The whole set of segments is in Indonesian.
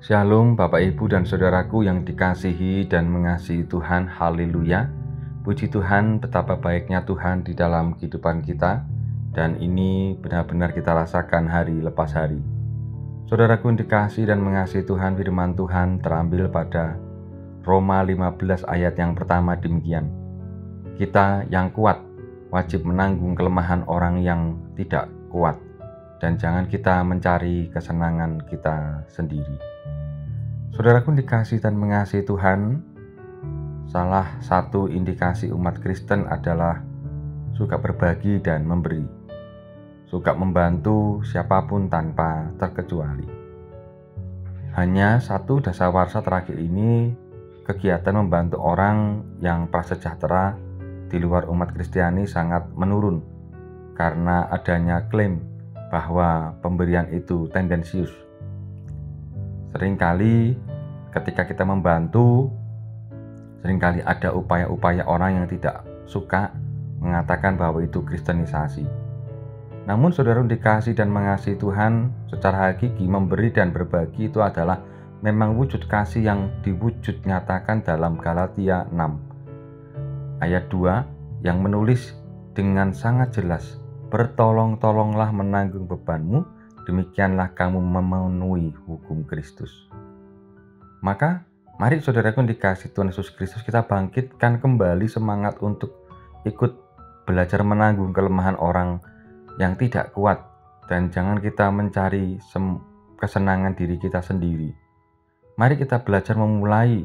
Shalom Bapak Ibu dan Saudaraku yang dikasihi dan mengasihi Tuhan, haleluya. Puji Tuhan, betapa baiknya Tuhan di dalam kehidupan kita, dan ini benar-benar kita rasakan hari lepas hari. Saudaraku yang dikasihi dan mengasihi Tuhan, firman Tuhan terambil pada Roma 15 ayat yang pertama demikian. Kita yang kuat wajib menanggung kelemahan orang yang tidak kuat, dan jangan kita mencari kesenangan kita sendiri. Saudaraku dikasihi dan mengasihi Tuhan, salah satu indikasi umat Kristen adalah suka berbagi dan memberi, suka membantu siapapun tanpa terkecuali. Hanya satu dasawarsa terakhir ini, kegiatan membantu orang yang prasejahtera di luar umat Kristiani sangat menurun karena adanya klaim bahwa pemberian itu tendensius. Seringkali ketika kita membantu, seringkali ada upaya-upaya orang yang tidak suka mengatakan bahwa itu kristenisasi. Namun saudara dikasihi dan mengasihi Tuhan, secara hakiki memberi dan berbagi itu adalah memang wujud kasih yang diwujud nyatakan dalam Galatia 6 ayat 2 yang menulis dengan sangat jelas, bertolong-tolonglah menanggung bebanmu, demikianlah kamu memenuhi hukum Kristus. Maka mari saudaraku dikasihi Tuhan Yesus Kristus, kita bangkitkan kembali semangat untuk ikut belajar menanggung kelemahan orang yang tidak kuat, dan jangan kita mencari kesenangan diri kita sendiri. Mari kita belajar memulai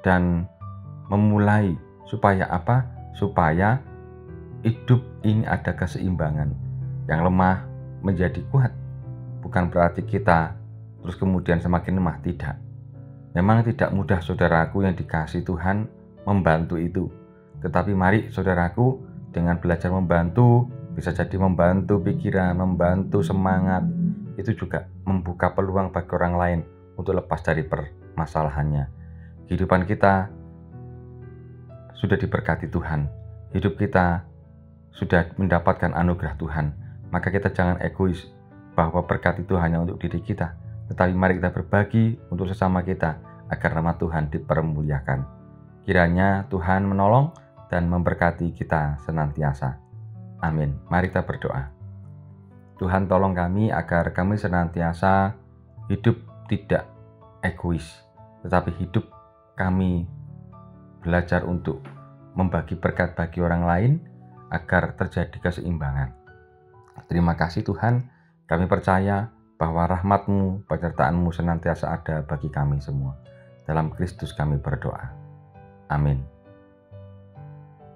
supaya apa? Supaya hidup ini ada keseimbangan. Yang lemah menjadi kuat. Bukan berarti kita terus kemudian semakin lemah, tidak. Memang tidak mudah saudaraku yang dikasihi Tuhan membantu itu. Tetapi mari saudaraku dengan belajar membantu, bisa jadi membantu pikiran, membantu semangat, itu juga membuka peluang bagi orang lain untuk lepas dari permasalahannya. Kehidupan kita sudah diberkati Tuhan. Hidup kita sudah mendapatkan anugerah Tuhan. Maka kita jangan egois bahwa berkat itu hanya untuk diri kita, tetapi mari kita berbagi untuk sesama kita agar nama Tuhan dipermuliakan. Kiranya Tuhan menolong dan memberkati kita senantiasa. Amin. Mari kita berdoa. Tuhan, tolong kami agar kami senantiasa hidup tidak egois, tetapi hidup kami belajar untuk membagi berkat bagi orang lain agar terjadi keseimbangan. Terima kasih Tuhan, kami percaya bahwa rahmat-Mu, penyertaan-Mu senantiasa ada bagi kami semua. Dalam Kristus kami berdoa. Amin.